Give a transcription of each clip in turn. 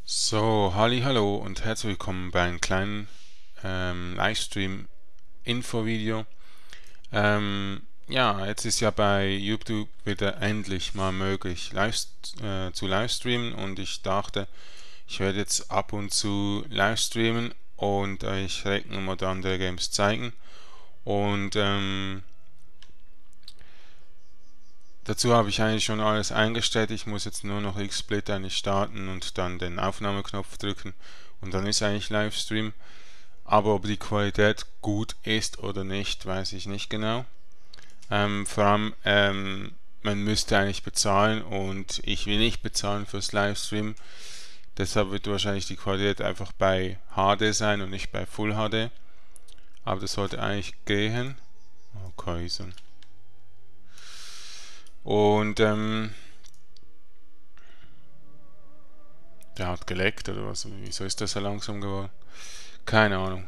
So, hallo und herzlich willkommen bei einem kleinen Livestream-Info-Video. Ja, jetzt ist ja bei YouTube wieder endlich mal möglich zu livestreamen, und ich dachte, ich werde jetzt ab und zu livestreamen und euch Recken oder andere Games zeigen. Und dazu habe ich eigentlich schon alles eingestellt. Ich muss jetzt nur noch XSplit eigentlich starten und dann den Aufnahmeknopf drücken, und dann ist eigentlich Livestream. Aber ob die Qualität gut ist oder nicht, weiß ich nicht genau. Vor allem, man müsste eigentlich bezahlen, und ich will nicht bezahlen fürs Livestream. Deshalb wird wahrscheinlich die Qualität einfach bei HD sein und nicht bei Full HD. Aber das sollte eigentlich gehen. Okay, so. Und der hat geleckt oder was? Wieso ist das so langsam geworden? Keine Ahnung.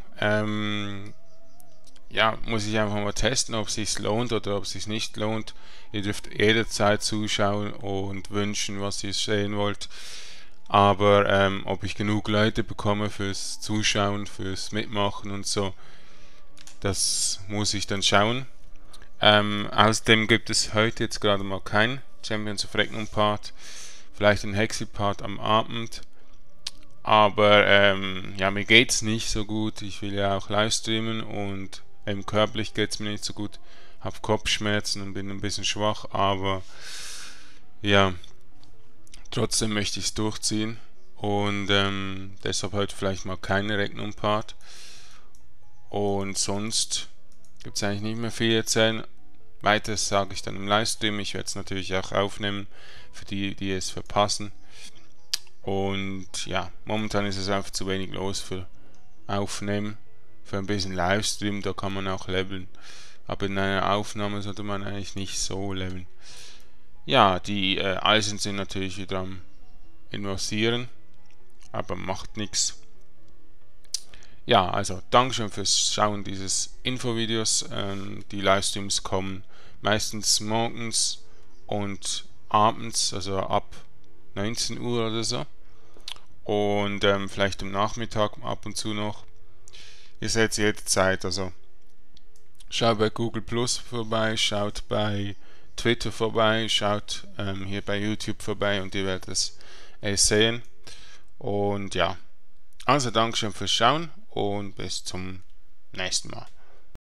Ja, muss ich einfach mal testen, ob es sich lohnt oder ob es sich nicht lohnt. Ihr dürft jederzeit zuschauen und wünschen, was ihr sehen wollt. Aber ob ich genug Leute bekomme fürs Zuschauen, fürs Mitmachen und so, das muss ich dann schauen. Außerdem gibt es heute jetzt gerade mal kein Champions of Regnum Part. Vielleicht ein Hexi Part am Abend. Aber ja, mir geht's nicht so gut. Ich will ja auch live streamen, und körperlich geht's mir nicht so gut. Hab Kopfschmerzen und bin ein bisschen schwach, aber ja, trotzdem möchte ich es durchziehen. Und deshalb heute vielleicht mal keine Regnum-Part. Und sonst gibt es eigentlich nicht mehr viel erzählen. Weiteres sage ich dann im Livestream. Ich werde es natürlich auch aufnehmen, für die, die es verpassen. Und ja, momentan ist es einfach zu wenig los für Aufnehmen. Für ein bisschen Livestream, da kann man auch leveln. Aber in einer Aufnahme sollte man eigentlich nicht so leveln. Ja, die Eisen sind natürlich wieder am Investieren, aber macht nichts. Ja, also Dankeschön fürs Schauen dieses Infovideos. Die Livestreams kommen meistens morgens und abends, also ab 19 Uhr oder so. Und vielleicht am Nachmittag ab und zu noch. Ihr seht jederzeit, also schaut bei Google Plus vorbei, schaut bei Twitter vorbei, schaut hier bei YouTube vorbei, und ihr werdet es sehen. Und ja, also Dankeschön fürs Schauen und bis zum nächsten Mal.